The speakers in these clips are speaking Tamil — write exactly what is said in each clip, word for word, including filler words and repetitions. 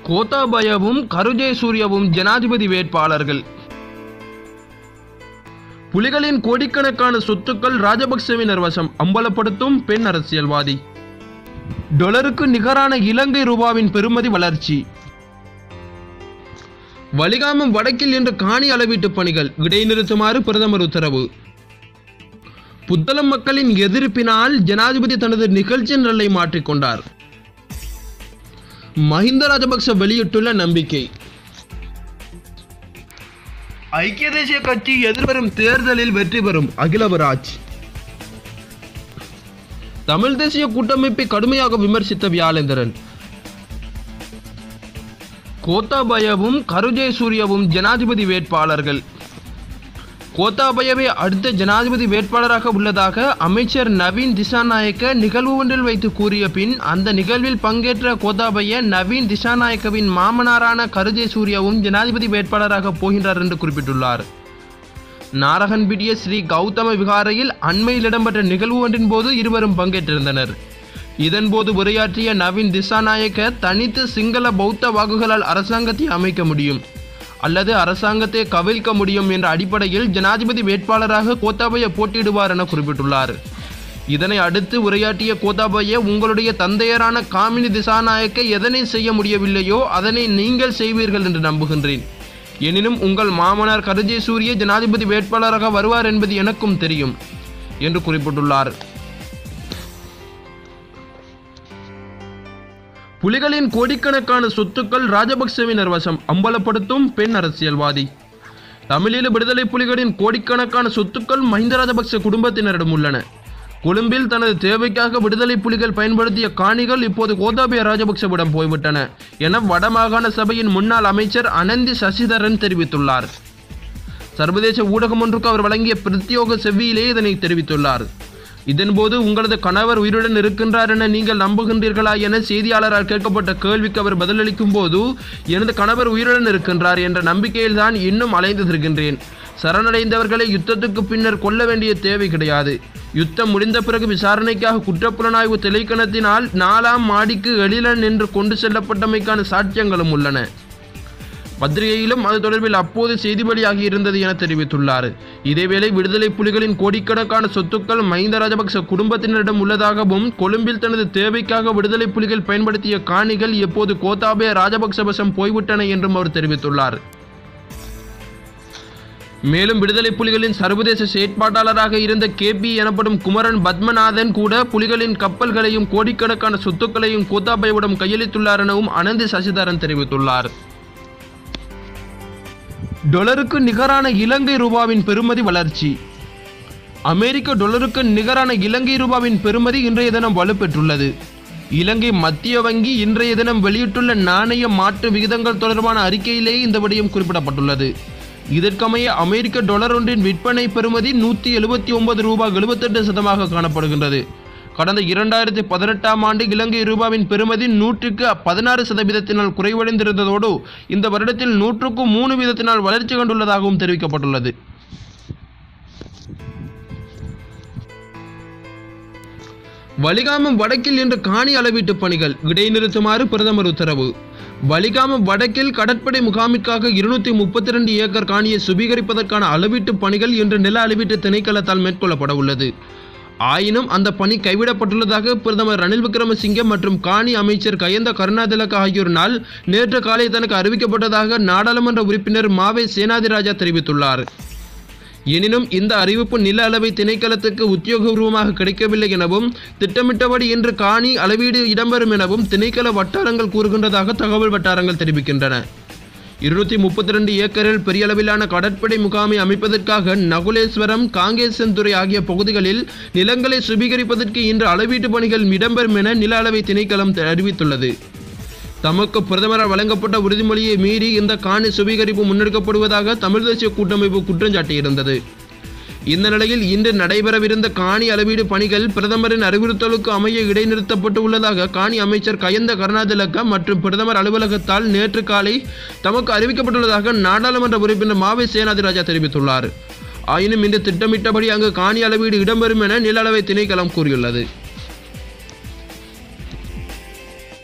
கோத்தாபயவும் கருஜேசூரியவும் ஜனாதிபதி வேட்பாளர்கள். புலிகளின் கோடிக்கணக்கான சொத்துக்கள் ராஜபக்சவினர் வசம், அம்பலப்படுத்தும் பெண் அரசியல்வாதி. டொலருக்கு நிகரான இலங்கை ரூபாவின் பெறுமதி வளர்ச்சி. வலிகாமம் வடக்கில் இன்று காணி அளவீட்டு பணிகள் இடைநிறுத்துமாறு பிரதமர் உத்தரவு. புத்தளம் மக்களின் எதிர்ப்பினால் ஜனாதிபதி தனது நிகழ்ச்சி நிரலை மாற்றிக்கொண்டார். மஹிந்த ராஜபக்ச வெளியிட்டுள்ள நம்பிக்கை. ஐக்கிய தேசிய கட்சி எதிர்வரும் தேர்தலில் வெற்றி பெறும், அகிலவராஜ். தமிழ் தேசிய கூட்டமைப்பை கடுமையாக விமர்சித்த வியாழேந்திரன். கோத்தாபயவும் கருஜேசூரியவும் ஜனாதிபதி வேட்பாளர்கள். கோத்தாபயவே அடுத்த ஜனாதிபதி வேட்பாளராக உள்ளதாக அமைச்சர் நவீன் திசாநாயக்க நிகழ்வு ஒன்றில் வைத்து கூறிய பின் அந்த நிகழ்வில் பங்கேற்ற கோத்தாபய நவீன் திசாநாயக்கவின் மாமனாரான கருஜேசூரியவும் ஜனாதிபதி வேட்பாளராக போகின்றார் என்று குறிப்பிட்டுள்ளார். நாரகன்பிட்டிய ஸ்ரீ கௌதம விகாரையில் அண்மையில் இடம்பெற்ற நிகழ்வு ஒன்றின் போது இருவரும் பங்கேற்றிருந்தனர். இதன்போது உரையாற்றிய நவீன் திசாநாயக்க தனித்து சிங்கள பௌத்த வாக்குகளால் அரசாங்கத்தை அமைக்க முடியும் அல்லது அரசாங்கத்தை கவிழ்க்க முடியும் என்ற அடிப்படையில் ஜனாதிபதி வேட்பாளராக கோத்தாபய போட்டியிடுவார் என குறிப்பிட்டுள்ளார். இதனை அடுத்து உரையாற்றிய கோத்தாபய, உங்களுடைய தந்தையரான காமினி திசாநாயக்க எதனை செய்ய முடியவில்லையோ அதனை நீங்கள் செய்வீர்கள் என்று நம்புகின்றேன். எனினும் உங்கள் மாமனார் கருஜேசூரிய ஜனாதிபதி வேட்பாளராக வருவார் என்பது எனக்கும் தெரியும் என்று குறிப்பிட்டுள்ளார். புலிகளின் கோடிக்கணக்கான சொத்துக்கள் ராஜபக்சவினர் வசம், அம்பலப்படுத்தும் பெண் அரசியல்வாதி. தமிழீழ விடுதலை புலிகளின் கோடிக்கணக்கான சொத்துக்கள் மஹிந்த ராஜபக்ச குடும்பத்தினரிடம் உள்ளன. கொழும்பில் தனது தேவைக்காக விடுதலை புலிகள் பயன்படுத்திய காணிகள் இப்போது கோத்தாபய ராஜபக்சவிடம் போய்விட்டன என வடமாகாண சபையின் முன்னாள் அமைச்சர் அனந்தி சசிதரன் தெரிவித்துள்ளார். சர்வதேச ஊடகம் ஒன்றுக்கு அவர் வழங்கிய பிரத்யோக செவ்வியிலே இதனை தெரிவித்துள்ளார். இதன்போது, உங்களது கணவர் உயிருடன் இருக்கின்றார் என நீங்கள் நம்புகின்றீர்களா என செய்தியாளரால் கேட்கப்பட்ட கேள்விக்கு அவர் பதிலளிக்கும் போது, எனது கணவர் உயிருடன் இருக்கின்றார் என்ற நம்பிக்கையில் தான் இன்னும் அலைந்து திரிகின்றேன். சரணடைந்தவர்களை யுத்தத்துக்கு பின்னர் கொல்ல வேண்டிய தேவை கிடையாது. யுத்தம் முடிந்த பிறகு விசாரணைக்காக குற்றப்புலனாய்வு திணைக்களத்தினால் நாலாம் மாடிக்கு எழிலன் என்று கொண்டு செல்லப்பட்டமைக்கான சாட்சியங்களும் உள்ளன. பத்திரிகையிலும் அது தொடர்பில் அப்போது செய்தி வெளியாகி இருந்தது என தெரிவித்துள்ளார். இதேவேளை விடுதலை புலிகளின் கோடிக்கணக்கான சொத்துக்கள் மஹிந்த ராஜபக்ச குடும்பத்தினரிடம் உள்ளதாகவும், கொழும்பில் தனது தேவைக்காக விடுதலை புலிகள் பயன்படுத்திய காணிகள் எப்போது கோத்தாபய ராஜபக்ச வசம் போய்விட்டன என்றும் அவர் தெரிவித்துள்ளார். மேலும் விடுதலை புலிகளின் சர்வதேச செயற்பாட்டாளராக இருந்த கே பி எனப்படும் குமரன் பத்மநாதன் கூட புலிகளின் கப்பல்களையும் கோடிக்கணக்கான சொத்துக்களையும் கோத்தாபயவிடம் கையளித்துள்ளார் எனவும் அனந்தி சசிதரன் தெரிவித்துள்ளார். டொலருக்கு நிகரான இலங்கை ரூபாவின் பெறுமதி வளர்ச்சி. அமெரிக்க டொலருக்கு நிகரான இலங்கை ரூபாவின் பெறுமதி இன்றைய தினம் வலுப்பெற்றுள்ளது. இலங்கை மத்திய வங்கி இன்றைய தினம் வெளியிட்டுள்ள நாணய மாற்று விகிதங்கள் தொடர்பான அறிக்கையிலேயே இந்த விடயம் குறிப்பிடப்பட்டுள்ளது. இதற்கமைய அமெரிக்க டொலர் ஒன்றின் விற்பனை பெறுமதி நூற்றி எழுபத்தி ஒன்பது ரூபாய் எழுபத்தெட்டு சதமாக காணப்படுகின்றது. கடந்த இரண்டாயிரத்தி பதினெட்டாம் ஆண்டு இலங்கை ரூபாவின் பெறுமதி நூற்றுக்கு பதினாறு சதவீதத்தினால் குறைவடைந்திருந்ததோடு இந்த வருடத்தில் நூற்றுக்கு மூணு வீதத்தினால் வளர்ச்சி கண்டுள்ளதாகவும் தெரிவிக்கப்பட்டுள்ளது. வலிகாமம் வடக்கில் இன்று காணி அளவீட்டு பணிகள் இடைநிறுத்துமாறு பிரதமர் உத்தரவு. வலிகாமம் வடக்கில் கடற்படை முகாமிற்காக இருநூத்தி முப்பத்தி இரண்டு ஏக்கர் காணியை சுபீகரிப்பதற்கான அளவீட்டு பணிகள் இன்று நில அளவீட்டு திணைக்களத்தால் மேற்கொள்ளப்பட உள்ளது. ஆயினும் அந்த பணி கைவிடப்பட்டுள்ளதாக பிரதமர் ரணில் விக்ரமசிங்கே மற்றும் காணி அமைச்சர் கயந்த கருணாதிலக்க ஆகியோரினால் நேற்று காலை தனக்கு அறிவிக்கப்பட்டதாக நாடாளுமன்ற உறுப்பினர் மாவை சேனாதிராஜா தெரிவித்துள்ளார். எனினும் இந்த அறிவிப்பு நில அளவை திணைக்களத்துக்கு உத்தியோகபூர்வமாக கிடைக்கவில்லை எனவும், திட்டமிட்டபடி இன்று காணி அளவீடு இடம்பெறும் எனவும் திணைக்கள வட்டாரங்கள் கூறுகின்றதாக தகவல் வட்டாரங்கள் தெரிவிக்கின்றன. இருநூத்தி முப்பத்தி இரண்டு ஏக்கரில் பெரிய அளவிலான கடற்படை முகாமை அமைப்பதற்காக நகுலேஸ்வரம், காங்கேசன்துறை ஆகிய பகுதிகளில் நிலங்களை சுபீகரிப்பதற்கு இன்று அளவீட்டு பணிகள் இடம்பெறும் என நில அளவை திணைக்களம் அறிவித்துள்ளது. தமக்கு பிரதமரால் வழங்கப்பட்ட உறுதிமொழியை மீறி இந்த காணி சுபீகரிப்பு முன்னெடுக்கப்படுவதாக தமிழ் தேசிய கூட்டமைப்பு குற்றம் சாட்டியிருந்தது. இந்த நிலையில் இன்று நடைபெறவிருந்த காணி அளவீடு பணிகள் பிரதமரின் அறிவுறுத்தலுக்கு அமைய இடைநிறுத்தப்பட்டு உள்ளதாக காணி அமைச்சர் கயந்த கருணாதிலக்க மற்றும் பிரதமர் அலுவலகத்தால் நேற்று காலை தமக்கு அறிவிக்கப்பட்டுள்ளதாக நாடாளுமன்ற உறுப்பினர் மாவை சேனாதிராஜா தெரிவித்துள்ளார். ஆயினும் இன்று திட்டமிட்டபடி அங்கு காணி அளவீடு இடம்பெறும் என நில அளவை திணைக்களம் கூறியுள்ளது.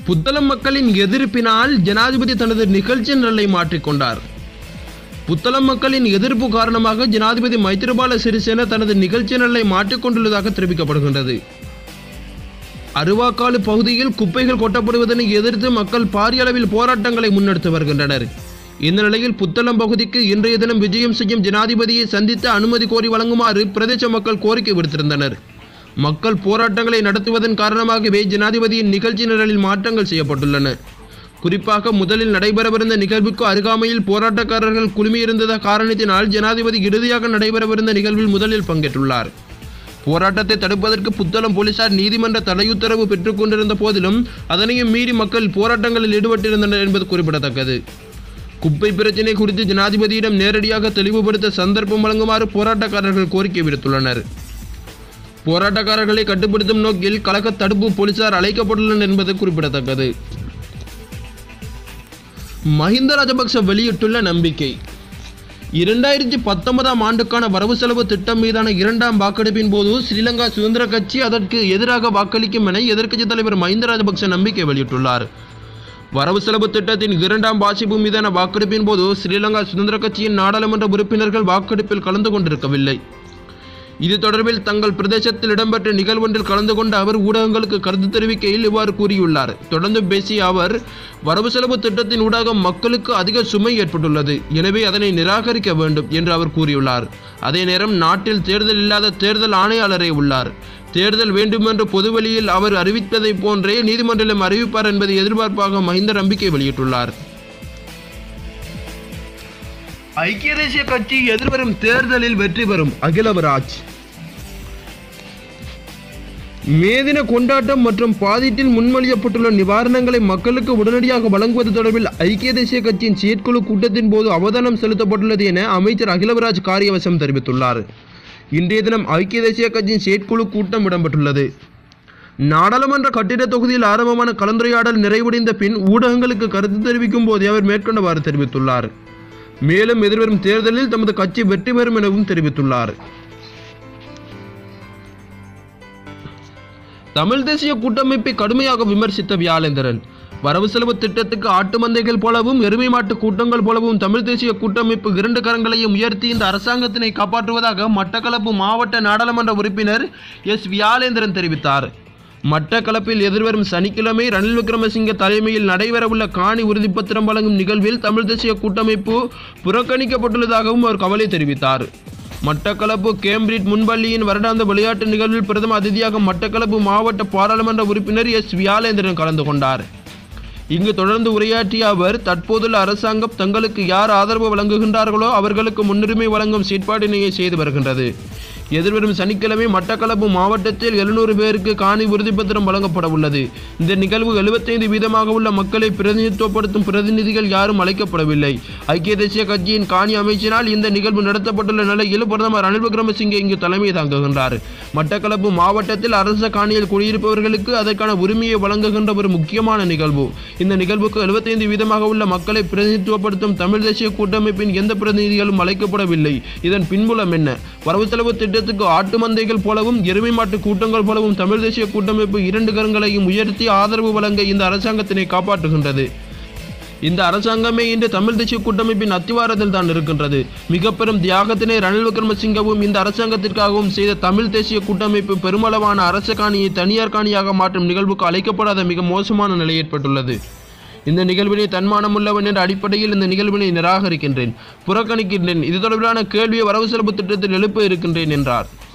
புத்தளம் மக்களின் எதிர்ப்பினால் ஜனாதிபதி தனது நிகழ்ச்சி நிரலை மாற்றிக்கொண்டார். புத்தளம் மக்களின் எதிர்ப்பு காரணமாக ஜனாதிபதி மைத்திரிபால சிறிசேன தனது நிகழ்ச்சி நிரலை மாற்றிக்கொண்டுள்ளதாக தெரிவிக்கப்படுகின்றது. அருவாக்காடு பகுதியில் குப்பைகள் கொட்டப்படுவதனை எதிர்த்து மக்கள் பாரிய அளவில் போராட்டங்களை முன்னெடுத்து வருகின்றனர். இந்த நிலையில் புத்தளம் பகுதிக்கு இன்றைய தினம் விஜயம் செய்யும் ஜனாதிபதியை சந்தித்து அனுமதி கோரி வழங்குமாறு பிரதேச மக்கள் கோரிக்கை விடுத்திருந்தனர். மக்கள் போராட்டங்களை நடத்துவதன் காரணமாகவே ஜனாதிபதியின் நிகழ்ச்சி நிரலில் மாற்றங்கள் செய்யப்பட்டுள்ளன. குறிப்பாக முதலில் நடைபெறவிருந்த நிகழ்வுக்கு அருகாமையில் போராட்டக்காரர்கள் குழுமியிருந்த காரணத்தினால் ஜனாதிபதி இறுதியாக நடைபெறவிருந்த நிகழ்வில் முதலில் பங்கேற்றுள்ளார். போராட்டத்தை தடுப்பதற்கு புத்தளம் போலீசார் நீதிமன்ற தடையுத்தரவு பெற்றுக் கொண்டிருந்த போதிலும் அதனையும் மீறி மக்கள் போராட்டங்களில் ஈடுபட்டிருந்தனர் என்பது குறிப்பிடத்தக்கது. குப்பை பிரச்சினை குறித்து ஜனாதிபதியிடம் நேரடியாக தெளிவுபடுத்த சந்தர்ப்பம் வழங்குமாறு போராட்டக்காரர்கள் கோரிக்கை விடுத்துள்ளனர். போராட்டக்காரர்களை கட்டுப்படுத்தும் நோக்கில் கலக தடுப்பு போலீசார் அழைக்கப்பட்டுள்ளனர் என்பது குறிப்பிடத்தக்கது. மஹிந்த ராஜபக்ச வெளியிட்டுள்ள நம்பிக்கை. இரண்டாயிரத்தி பத்தொன்பதாம் ஆண்டுக்கான வரவு செலவு திட்டம் மீதான இரண்டாம் வாக்கெடுப்பின் போது ஸ்ரீலங்கா சுதந்திர கட்சி அதற்கு எதிராக வாக்களிக்கும் என எதிர்க்கட்சித் தலைவர் மஹிந்த ராஜபக்ச நம்பிக்கை வெளியிட்டுள்ளார். வரவு செலவு திட்டத்தின் இரண்டாம் வாசிப்பு மீதான வாக்கெடுப்பின் போது ஸ்ரீலங்கா சுதந்திர கட்சியின் நாடாளுமன்ற உறுப்பினர்கள் வாக்கெடுப்பில் கலந்து கொண்டிருக்கவில்லை. இது தொடர்பில் தங்கள் பிரதேசத்தில் இடம்பெற்ற நிகழ்வொன்றில் கலந்து கொண்ட அவர் ஊடகங்களுக்கு கருத்து தெரிவிக்கையில் இவ்வாறு கூறியுள்ளார். தொடர்ந்து பேசிய அவர், வரவு செலவு திட்டத்தின் ஊடாக மக்களுக்கு அதிக சுமை ஏற்பட்டுள்ளது, எனவே அதனை நிராகரிக்க வேண்டும் என்று அவர் கூறியுள்ளார். அதே நேரம் நாட்டில் தேர்தல் இல்லாத தேர்தல் ஆணையாளரே உள்ளார். தேர்தல் வேண்டுமென்று பொதுவெளியில் அவர் அறிவித்ததை போன்றே நீதிமன்றம் அறிவிப்பார் என்பதை எதிர்பார்ப்பாக மஹிந்த நம்பிக்கை வெளியிட்டுள்ளார். ஐக்கிய தேசிய கட்சி எதிர்வரும் தேர்தலில் வெற்றி பெறும். அகிலவராஜ். மேதின கொண்டாட்டம் மற்றும் பாதிட்டில் முன்மொழியப்பட்டுள்ள நிவாரணங்களை மக்களுக்கு உடனடியாக வழங்குவது தொடர்பில் ஐக்கிய தேசிய கட்சியின் செயற்குழு கூட்டத்தின் போது அவதானம் செலுத்தப்பட்டுள்ளது என அமைச்சர் அகிலவராஜ் காரியவசம் தெரிவித்துள்ளார். இன்றைய தினம் ஐக்கிய தேசிய கட்சியின் செயற்குழு கூட்டம் இடம்பெற்றுள்ளது. நாடாளுமன்ற கட்டிட தொகுதியில் ஆரம்பமான கலந்துரையாடல் நிறைவடைந்த பின் ஊடகங்களுக்கு கருத்து தெரிவிக்கும் போது அவர் மேற்கொண்டவாறு தெரிவித்துள்ளார். மேலும் எதிர்வரும் தேர்தலில் தமது கட்சி வெற்றி பெறும் எனவும் தெரிவித்துள்ளார். தமிழ் தேசிய கூட்டமைப்பை கடுமையாக விமர்சித்த வியாழேந்திரன். வரவு செலவு திட்டத்துக்கு ஆட்டு மந்தைகள் போலவும் எருமை மாட்டு கூட்டங்கள் போலவும் தமிழ் தேசிய கூட்டமைப்பு இரண்டு கரங்களையும் உயர்த்தி இந்த அரசாங்கத்தினை காப்பாற்றுவதாக மட்டக்களப்பு மாவட்ட நாடாளுமன்ற உறுப்பினர் எஸ் வியாழேந்திரன் தெரிவித்தார். மட்டக்களப்பில் எதிர்வரும் சனிக்கிழமை ரணில் விக்ரமசிங்க தலைமையில் நடைபெறவுள்ள காணி உறுதிப்பத்திரம் வழங்கும் நிகழ்வில் தமிழ் தேசிய கூட்டமைப்பு புறக்கணிக்கப்பட்டுள்ளதாகவும் அவர் கவலை தெரிவித்தார். மட்டக்களப்பு கேம்பிரிட் முன்பள்ளியின் வருடாந்த விளையாட்டு நிகழ்வில் பிரதம அதிதியாக மட்டக்களப்பு மாவட்ட பாராளுமன்ற உறுப்பினர் எஸ் வியாழேந்திரன் கலந்து கொண்டார். இங்கு தொடர்ந்து உரையாற்றிய அவர், தற்போதுள்ள அரசாங்கம் தங்களுக்கு யார் ஆதரவு வழங்குகின்றார்களோ அவர்களுக்கு முன்னுரிமை வழங்கும் செயற்பாட்டினையை செய்து வருகின்றது. எதிர்வரும் சனிக்கிழமை மட்டக்களப்பு மாவட்டத்தில் எழுநூறு பேருக்கு காணி உறுதிப்பத்திரம் வழங்கப்பட உள்ளது. இந்த நிகழ்வு எழுபத்தைந்து வீதமாக உள்ள மக்களை பிரதிநிதித்துவப்படுத்தும் பிரதிநிதிகள் யாரும் அழைக்கப்படவில்லை. ஐக்கிய தேசிய கட்சியின் காணி அமைச்சினால் இந்த நிகழ்வு நடத்தப்பட்டுள்ள நிலையில் பிரதமர் ரணில் விக்ரமசிங்கே இங்கு தலைமை தாங்குகின்றார். மட்டக்களப்பு மாவட்டத்தில் அரச காணியில் குடியிருப்பவர்களுக்கு அதற்கான உரிமையை வழங்குகின்ற ஒரு முக்கியமான நிகழ்வு. இந்த நிகழ்வுக்கு எழுபத்தைந்து வீதமாக உள்ள மக்களை பிரதிநிதித்துவப்படுத்தும் தமிழ் தேசிய கூட்டமைப்பின் எந்த பிரதிநிதிகளும் அழைக்கப்படவில்லை. இதன் பின்புலம் என்ன? வரவு செலவு திட்டத்துக்கு ஆட்டு மந்தைகள் போலவும் எருமை மாட்டு கூட்டங்கள் போலவும் தமிழ் தேசிய கூட்டமைப்பு இரண்டு கரங்களையும் உயர்த்தி ஆதரவு வழங்க இந்த அரசாங்கத்தினை காப்பாற்றுகின்றது. இந்த அரசாங்கமே இன்று தமிழ் தேசிய கூட்டமைப்பின் அத்திவாரத்தில் தான் இருக்கின்றது. மிக பெரும் தியாகத்தினை ரணில் விக்ரமசிங்கவும் இந்த அரசாங்கத்திற்காகவும் செய்த தமிழ் தேசிய கூட்டமைப்பு பெருமளவான அரச காணியை தனியார் காணியாக மாற்றும் நிகழ்வுக்கு அழைக்கப்படாத மிக மோசமான நிலை ஏற்பட்டுள்ளது. இந்த நிகழ்வினை தன்மானமுள்ளவன் என்ற அடிப்படையில் இந்த நிகழ்வினை நிராகரிக்கின்றேன், புறக்கணிக்கின்றேன். இது தொடர்பிலான கேள்வியை வரவு செலவு திட்டத்தில் எழுப்ப இருக்கின்றேன் என்றார்.